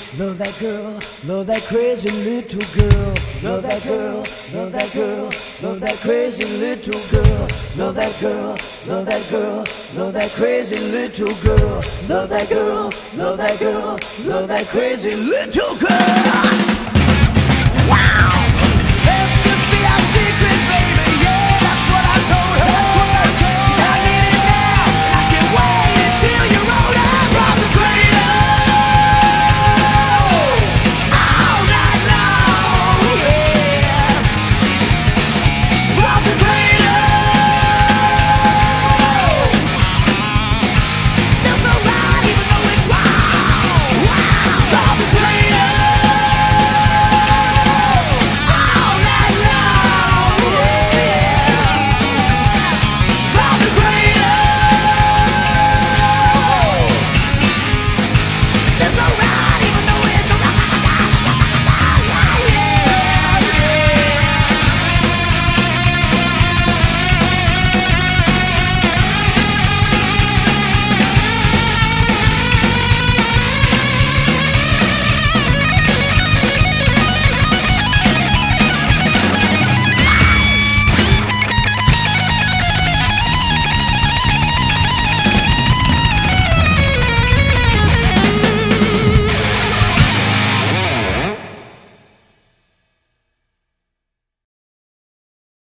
love that girl, love that crazy little girl. Love that girl, love that girl, love that crazy little girl. Love that girl, love that girl, love that crazy little girl. Love that girl, love that girl, love that crazy little girl. Wow!